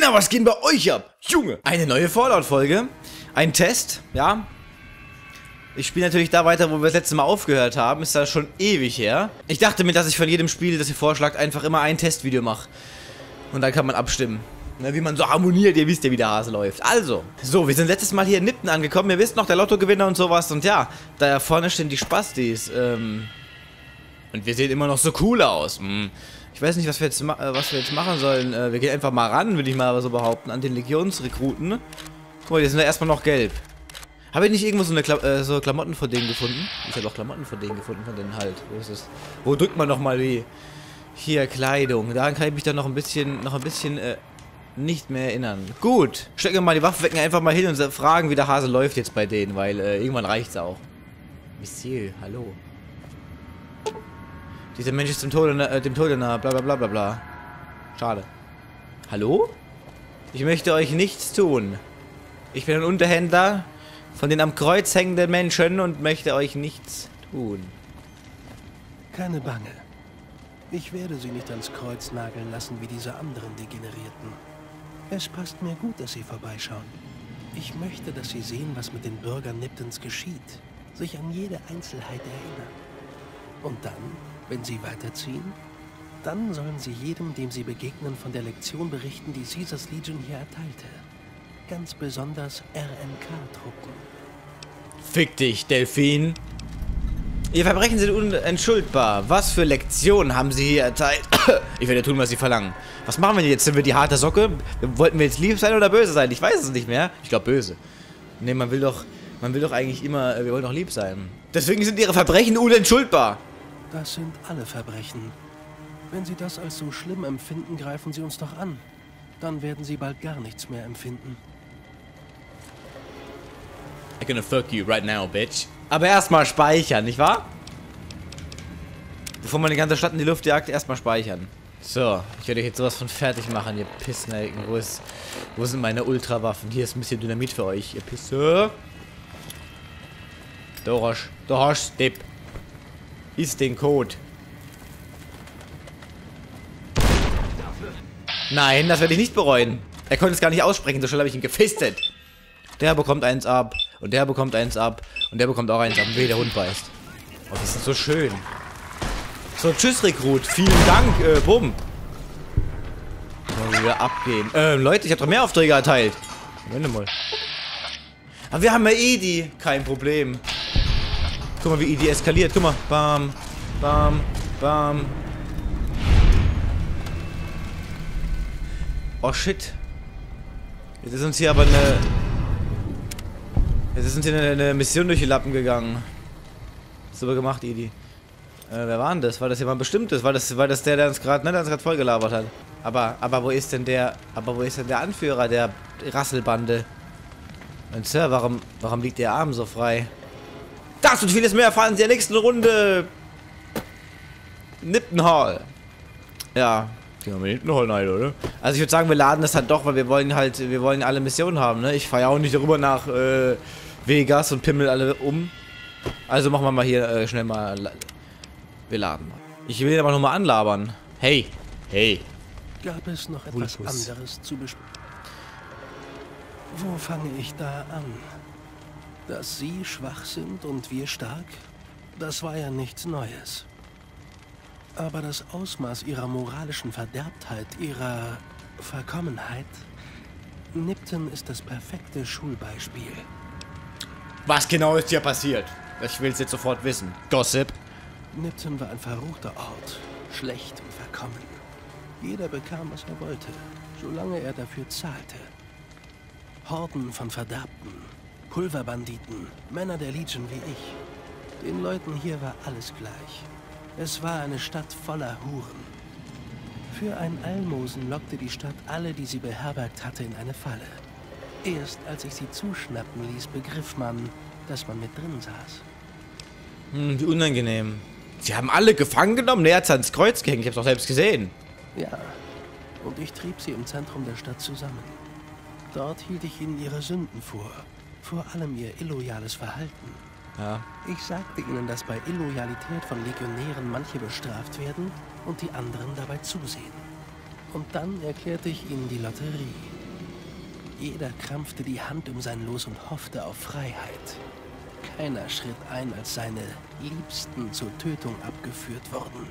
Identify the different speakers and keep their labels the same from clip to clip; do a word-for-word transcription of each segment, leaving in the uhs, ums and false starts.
Speaker 1: Kinder, was geht bei euch ab? Junge! Eine neue Fallout-Folge. Ein Test, ja. Ich spiele natürlich da weiter, wo wir das letzte Mal aufgehört haben. Ist da schon ewig her. Ich dachte mir, dass ich von jedem Spiel, das ihr vorschlagt, einfach immer ein Testvideo mache. Und dann kann man abstimmen. Ne, wie man so harmoniert, ihr wisst ja, wie der Hase läuft. Also, so, wir sind letztes Mal hier in Nipton angekommen. Ihr wisst noch, der Lottogewinner und sowas. Und ja, da vorne stehen die Spastis. Ähm, und wir sehen immer noch so cool aus. Hm. Ich weiß nicht, was wir jetzt, was wir jetzt machen sollen. Äh, wir gehen einfach mal ran, würde ich mal so behaupten, an den Legionsrekruten. Guck mal, die sind ja erstmal noch gelb. Habe ich nicht irgendwo so eine Kla äh, so Klamotten von denen gefunden? Ich habe auch Klamotten von denen gefunden, von denen halt. Wo ist es? Wo drückt man nochmal die... Hier, Kleidung. Daran kann ich mich dann noch ein bisschen, noch ein bisschen, äh, nicht mehr erinnern. Gut. Stecken wir mal die Waffe, wecken einfach mal hin und fragen, wie der Hase läuft jetzt bei denen, weil äh, irgendwann reicht's auch. Monsieur, hallo. Dieser Mensch ist dem Tode, äh, dem Tode nah, bla bla bla bla bla. Schade. Hallo? Ich möchte euch nichts tun. Ich bin ein Unterhändler von den am Kreuz hängenden Menschen und möchte euch nichts tun.
Speaker 2: Keine Bange. Ich werde sie nicht ans Kreuz nageln lassen wie diese anderen Degenerierten. Es passt mir gut, dass sie vorbeischauen. Ich möchte, dass sie sehen, was mit den Bürgern Niptons geschieht. Sich an jede Einzelheit erinnern. Und dann, wenn sie weiterziehen, dann sollen sie jedem, dem sie begegnen, von der Lektion berichten, die Caesars Legion hier erteilte. Ganz besonders R N K-Truppen.
Speaker 1: Fick dich, Delfin. Ihr Verbrechen sind unentschuldbar. Was für Lektionen haben sie hier erteilt? Ich werde tun, was sie verlangen. Was machen wir jetzt? Sind wir die harte Socke? Wollten wir jetzt lieb sein oder böse sein? Ich weiß es nicht mehr. Ich glaube böse. Ne, man will doch, man will doch eigentlich immer, wir wollen doch lieb sein. Deswegen sind ihre Verbrechen unentschuldbar.
Speaker 2: Das sind alle Verbrechen. Wenn sie das als so schlimm empfinden, greifen sie uns doch an. Dann werden sie bald gar nichts mehr empfinden.
Speaker 1: I'm gonna fuck you right now, bitch. Aber erstmal speichern, nicht wahr? Bevor man die ganze Stadt in die Luft jagt, erstmal speichern. So, ich werde euch jetzt sowas von fertig machen, ihr Pissnelken. Wo ist, wo sind meine Ultrawaffen? Hier ist ein bisschen Dynamit für euch, ihr Pisse. Dorosch, Dorosch, Dip. Ist den Code. Nein, das werde ich nicht bereuen. Er konnte es gar nicht aussprechen, so schnell habe ich ihn gefistet. Der bekommt eins ab. Und der bekommt eins ab. Und der bekommt auch eins ab. Weh, der Hund beißt. Oh, das ist so schön. So, tschüss, Rekrut. Vielen Dank. Äh, bumm. Mal wieder abgehen. Ähm, Leute, ich habe doch mehr Aufträge erteilt. Moment mal. Aber wir haben ja Edi. Kein Problem. Guck mal, wie Edi eskaliert. Guck mal. Bam. Bam. Bam. Oh, shit. Jetzt ist uns hier aber eine... Jetzt ist uns hier eine, eine Mission durch die Lappen gegangen. Super gemacht, Edi. Äh, wer war denn das? War das jemand Bestimmtes? War das, war das der, der uns gerade, ne, der uns gerade vollgelabert hat? Aber, aber wo ist denn der, aber wo ist denn der Anführer der Rasselbande? Und Sir, warum, warum liegt der Arm so frei? Das und vieles mehr erfahren Sie in der nächsten Runde. Nipton Hall. Ja. Gehen wir mal hinten holen, oder? Also ich würde sagen, wir laden das halt doch, weil wir wollen halt, wir wollen alle Missionen haben, ne? Ich fahre ja auch nicht darüber nach äh, Vegas und pimmel alle um. Also machen wir mal hier äh, schnell mal. Wir laden mal. Ich will aber nochmal anlabern. Hey, hey.
Speaker 2: Gab es noch etwas
Speaker 1: Vulkus.
Speaker 2: anderes zu besprechen? Wo fange ich da an? Dass Sie schwach sind und wir stark? Das war ja nichts Neues. Aber das Ausmaß ihrer moralischen Verderbtheit, ihrer Verkommenheit... Nipton ist das perfekte Schulbeispiel.
Speaker 1: Was genau ist hier passiert? Ich will es jetzt sofort wissen. Gossip.
Speaker 2: Nipton war ein verruchter Ort. Schlecht und verkommen. Jeder bekam, was er wollte, solange er dafür zahlte. Horden von Verderbten, Pulverbanditen, Männer der Legion wie ich. Den Leuten hier war alles gleich. Es war eine Stadt voller Huren. Für ein Almosen lockte die Stadt alle, die sie beherbergt hatte, in eine Falle. Erst als ich sie zuschnappen ließ, begriff man, dass man mit drin saß.
Speaker 1: Hm, wie unangenehm. Sie haben alle gefangen genommen? Ne, er hat's ans Kreuz gehängt. Ich hab's doch selbst gesehen.
Speaker 2: Ja, und ich trieb sie im Zentrum der Stadt zusammen. Dort hielt ich ihnen ihre Sünden vor. Vor allem ihr illoyales Verhalten.
Speaker 1: Ja.
Speaker 2: Ich sagte ihnen, dass bei Illoyalität von Legionären manche bestraft werden und die anderen dabei zusehen. Und dann erklärte ich ihnen die Lotterie. Jeder krampfte die Hand um sein Los und hoffte auf Freiheit. Keiner schritt ein, als seine Liebsten zur Tötung abgeführt wurden.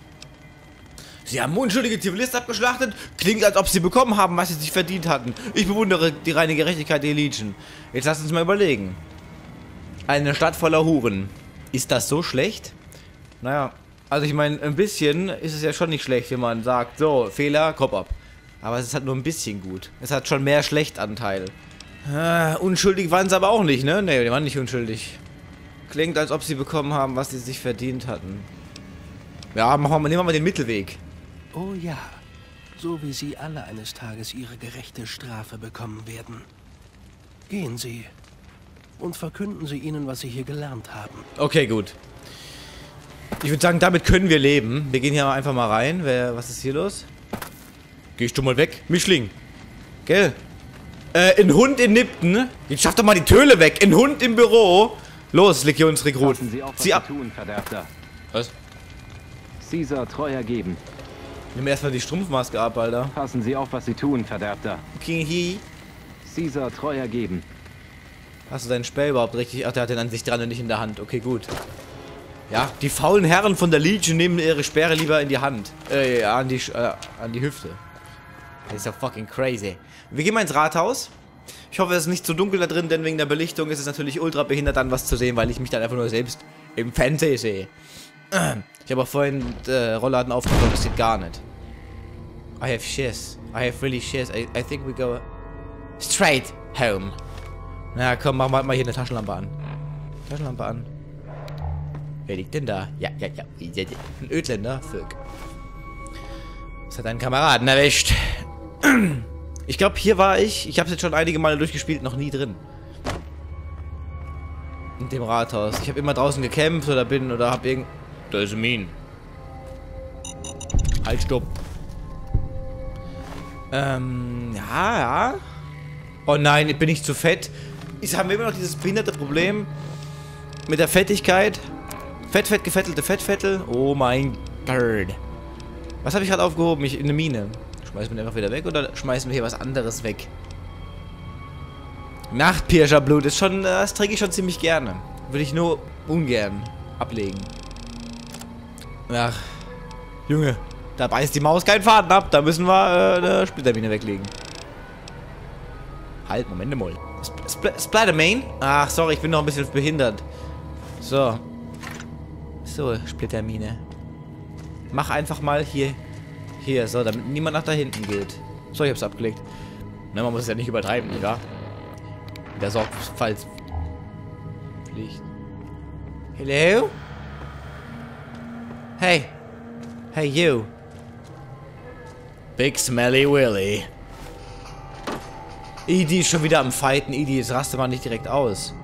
Speaker 1: Sie haben unschuldige Zivilisten abgeschlachtet? Klingt, als ob sie bekommen haben, was sie sich verdient hatten. Ich bewundere die reine Gerechtigkeit der Legion. Jetzt lass uns mal überlegen. Eine Stadt voller Huren. Ist das so schlecht? Naja, also ich meine, ein bisschen ist es ja schon nicht schlecht, wenn man sagt, so, Fehler, Kopf ab. Aber es ist halt nur ein bisschen gut. Es hat schon mehr Schlechtanteil. Ah, unschuldig waren sie aber auch nicht, ne? Ne, die waren nicht unschuldig. Klingt, als ob sie bekommen haben, was sie sich verdient hatten. Ja, machen wir mal, nehmen wir mal den Mittelweg.
Speaker 2: Oh ja, so wie sie alle eines Tages ihre gerechte Strafe bekommen werden. Gehen Sie und verkünden Sie ihnen, was Sie hier gelernt haben.
Speaker 1: Okay, gut. Ich würde sagen, damit können wir leben. Wir gehen hier einfach mal rein. Wer, was ist hier los? Gehst du mal weg? Mischling. Gell? Äh, ein Hund in Nipton. Jetzt schaff doch mal die Töle weg. Ein Hund im Büro. Los, Legionsrekrut.
Speaker 3: Sie auf, was
Speaker 1: Zieh ab.
Speaker 3: Sie tun, Verderbter.
Speaker 1: Was?
Speaker 3: Caesar treu ergeben.
Speaker 1: Nimm erstmal die Strumpfmaske ab, Alter.
Speaker 3: Passen Sie auf, was Sie tun, Verderbter.
Speaker 1: King He.
Speaker 3: Caesar treu ergeben.
Speaker 1: Hast du deinen Speer überhaupt richtig? Ach, der hat den an sich dran und nicht in der Hand. Okay, gut. Ja, die faulen Herren von der Legion nehmen ihre Speere lieber in die Hand. Äh, ja, an die, äh, an die Hüfte. Das ist ja fucking crazy. Wir gehen mal ins Rathaus. Ich hoffe, es ist nicht zu dunkel da drin, denn wegen der Belichtung ist es natürlich ultra behindert, dann was zu sehen, weil ich mich dann einfach nur selbst im Fernsehen sehe. Ich habe auch vorhin äh, Rollladen aufgebaut, das geht gar nicht. I have shiz. I have really shiz. I, I think we go straight home. Na komm, machen wir mal hier eine Taschenlampe an. Taschenlampe an. Wer liegt denn da? Ja, ja, ja. Ein Ödländer. Völk. Das hat einen Kameraden erwischt. Ich glaube, hier war ich. Ich habe es jetzt schon einige Male durchgespielt, noch nie drin. In dem Rathaus. Ich habe immer draußen gekämpft oder bin oder habe irgend... Da ist ein Min. Halt, stopp. Ähm, ja, ja. Oh nein, bin ich zu fett. Ich habe immer noch dieses behinderte Problem mit der Fettigkeit. Fett, fett, gefettelte Fettfettel. Oh mein Gott. Was habe ich gerade aufgehoben? Ich in eine Mine. Schmeißen wir den einfach wieder weg oder schmeißen wir hier was anderes weg? Nachtpirscherblut ist schon, das trinke ich schon ziemlich gerne. Würde ich nur ungern ablegen. Ach, Junge, da beißt die Maus keinen Faden ab. Da müssen wir äh, eine Splittermine weglegen. Halt, Moment mal. Spl Splattermain? Ach, sorry, ich bin noch ein bisschen behindert. So. So, Splittermine. Mach einfach mal hier. Hier, so, damit niemand nach da hinten geht. So, ich hab's abgelegt. Na, man muss es ja nicht übertreiben, ja? Der Sorgfaltspflicht. Hello? Hey. Hey, you. Big Smelly Willy. Edie ist schon wieder am Fighten. Edie, jetzt raste mal nicht direkt aus.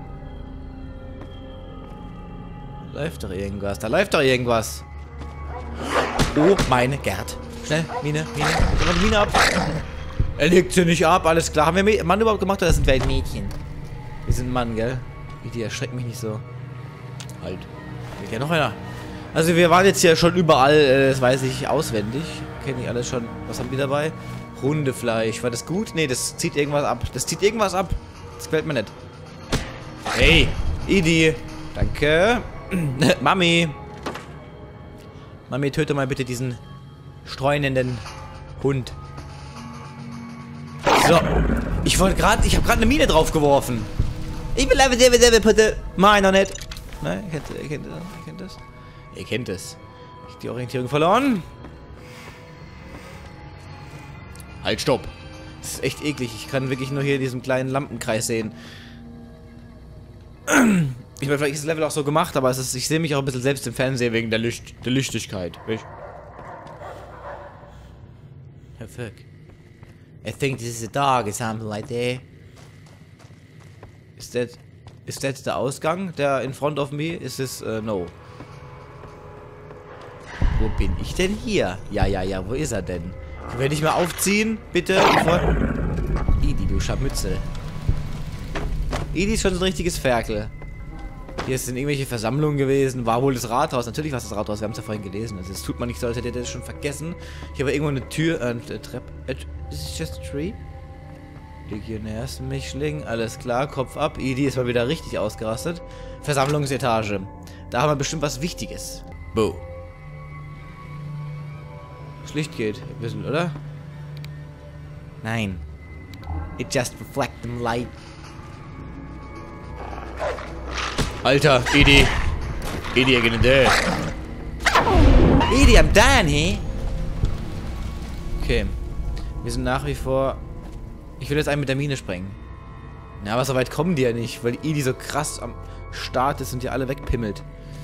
Speaker 1: Da läuft doch irgendwas. Da läuft doch irgendwas. Oh, meine Gerd. Schnell, Mine, Mine. Gib mal die Mine ab. Er legt sie nicht ab, alles klar. Haben wir Mann überhaupt gemacht oder sind wir ein Mädchen? Wir sind ein Mann, gell? Edie, erschreckt mich nicht so. Halt. Geht ja noch einer. Also wir waren jetzt ja schon überall, äh, das weiß ich auswendig. Kenne ich alles schon. Was haben wir dabei? Hundefleisch. War das gut? Nee, das zieht irgendwas ab. Das zieht irgendwas ab. Das gefällt mir nicht. Hey, Edie. Danke. Mami. Mami, töte mal bitte diesen streunenden Hund. So. Ich wollte gerade, ich habe gerade eine Mine draufgeworfen. Ich will einfach selber selber putte. Meiner nicht. Nein, ihr kennt, ihr kennt das. Ihr kennt das. Ihr kennt es. Ich hab die Orientierung verloren. Halt, stopp. Das ist echt eklig. Ich kann wirklich nur hier diesen kleinen Lampenkreis sehen. Ich meine, vielleicht ist das Level auch so gemacht, aber es ist, ich sehe mich auch ein bisschen selbst im Fernsehen wegen der, Licht, der Lichtigkeit. Oh fuck. I think this is a dog or something like that. Ist das, ist das der Ausgang, der in front of me? Ist es, uh, no. Wo bin ich denn hier? Ja, ja, ja, wo ist er denn? Können wir nicht mal aufziehen, bitte? Bevor... Edie, du Scharmützel. Edie ist schon so ein richtiges Ferkel. Hier sind irgendwelche Versammlungen gewesen. War wohl das Rathaus. Natürlich war es das Rathaus. Wir haben es ja vorhin gelesen. Also es tut man nicht so, als hätte ihr das schon vergessen. Hier war irgendwo eine Tür. Äh, eine Treppe. Is it just a tree? Legionärsmischling. Alles klar. Kopf ab. Edie ist mal wieder richtig ausgerastet. Versammlungsetage. Da haben wir bestimmt was Wichtiges. Bo. Das Licht geht. Ein bisschen, oder? Nein. It just reflects the light. Alter, Edie. Edie, I'm gonna die. Edie, I'm down, hey? Okay. Wir sind nach wie vor... Ich will jetzt einen mit der Mine sprengen. Na, aber so weit kommen die ja nicht, weil Edie so krass am Start ist und die alle wegpimmelt.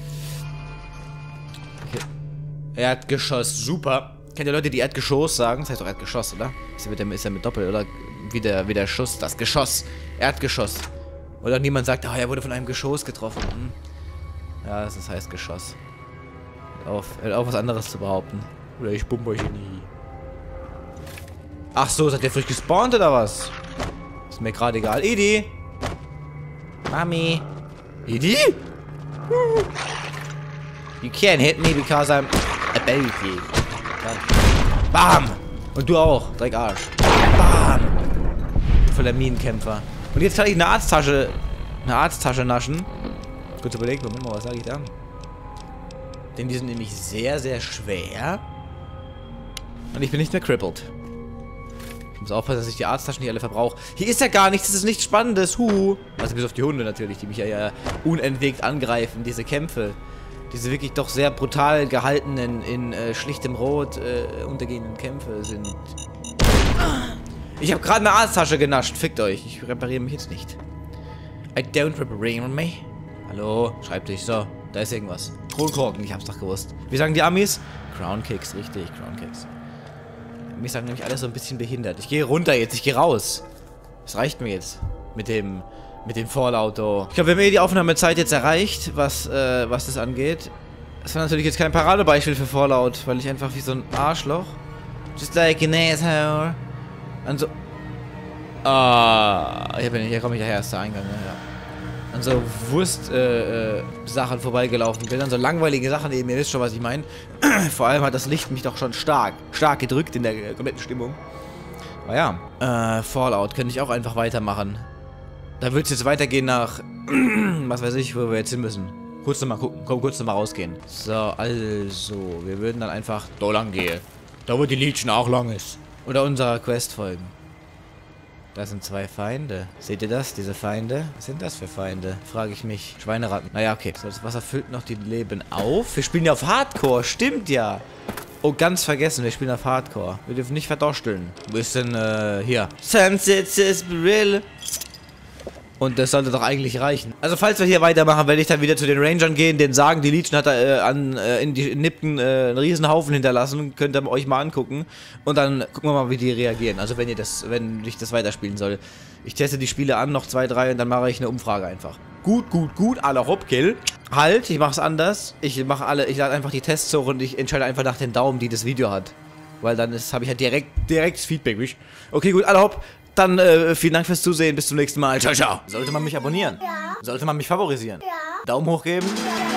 Speaker 1: Okay. Erdgeschoss, super. Kennt ihr Leute, die Erdgeschoss sagen? Das heißt doch Erdgeschoss, oder? Ist ja mit, dem, ist ja mit Doppel, oder? Wie der, wie der Schuss, das Geschoss. Erdgeschoss. Oder niemand sagt, oh, er wurde von einem Geschoss getroffen. Hm. Ja, das heißt Geschoss. Hört auf, hört auf, was anderes zu behaupten. Oder ich bumm euch nie. Ach so, seid ihr frisch gespawnt oder was? Ist mir gerade egal. Edie! Mami! Edie? You can't hit me because I'm a baby. Bam! Und du auch, Dreck Arsch. Bam! Voller Minenkämpfer. Und jetzt kann ich eine Arzttasche, eine Arzttasche naschen. Kurz überlegt, Moment mal, was sage ich da? Denn die sind nämlich sehr, sehr schwer. Und ich bin nicht mehr crippled. Ich muss aufpassen, dass ich die Arzttaschen nicht alle verbrauche. Hier ist ja gar nichts, das ist nichts Spannendes. Huh. Also bis auf die Hunde natürlich, die mich ja, ja unentwegt angreifen. Diese Kämpfe. Diese wirklich doch sehr brutal gehaltenen, in äh, schlichtem Rot äh, untergehenden Kämpfe sind... Ich habe gerade eine Arzttasche genascht. Fickt euch. Ich repariere mich jetzt nicht. I don't repair me. Hallo? Schreibtisch. So. Da ist irgendwas. Kronkorken. Ich hab's doch gewusst. Wie sagen die Amis? Crown Kicks. Richtig. Crown Kicks. Die Amis sagen nämlich alles so ein bisschen behindert. Ich gehe runter jetzt. Ich gehe raus. Das reicht mir jetzt. Mit dem... Mit dem Fallout. Oh. Ich glaube, wir haben eh die Aufnahmezeit jetzt erreicht, was, äh, was das angeht. Das war natürlich jetzt kein Paradebeispiel für Fallout, weil ich einfach wie so ein Arschloch. Just like an asshole. An so... Ah, hier bin ich, hier komme ich ja erst der Eingang, ja. An so Wurst, äh, äh, Sachen vorbeigelaufen bin, an so langweilige Sachen eben, ihr wisst schon, was ich meine. Vor allem hat das Licht mich doch schon stark, stark gedrückt in der äh, kompletten Stimmung. Aber ja, äh, Fallout könnte ich auch einfach weitermachen. Da wird es jetzt weitergehen nach, was weiß ich, wo wir jetzt hin müssen. Kurz nochmal gucken, komm, kurz nochmal rausgehen. So, also, wir würden dann einfach da lang gehen. Da wo die Legion auch lang ist. Oder unserer Quest folgen. Da sind zwei Feinde. Seht ihr das? Diese Feinde? Was sind das für Feinde? Frage ich mich. Schweineratten. Naja, okay. So, das Wasser füllt noch die Leben auf. Wir spielen ja auf Hardcore. Stimmt ja. Oh, ganz vergessen. Wir spielen auf Hardcore. Wir dürfen nicht verdosteln. Wo ist denn, äh, hier? Sunset is real. Und das sollte doch eigentlich reichen. Also falls wir hier weitermachen, werde ich dann wieder zu den Rangern gehen, denen sagen, die Legion hat da äh, an, äh, in die in Nipken äh, einen riesen Haufen hinterlassen. Könnt ihr euch mal angucken. Und dann gucken wir mal, wie die reagieren. Also wenn ihr das, wenn ich das weiterspielen soll. Ich teste die Spiele an, noch zwei, drei und dann mache ich eine Umfrage einfach. Gut, gut, gut, alle Hopkill. Halt, ich mache es anders. Ich mache alle, ich lade einfach die Tests hoch und ich entscheide einfach nach den Daumen, die das Video hat. Weil dann habe ich halt direkt, direktes Feedback. Okay, gut, alle hopp. Dann äh, vielen Dank fürs Zusehen. Bis zum nächsten Mal. Ciao, ciao. Sollte man mich abonnieren? Ja. Sollte man mich favorisieren? Ja. Daumen hoch geben? Ja.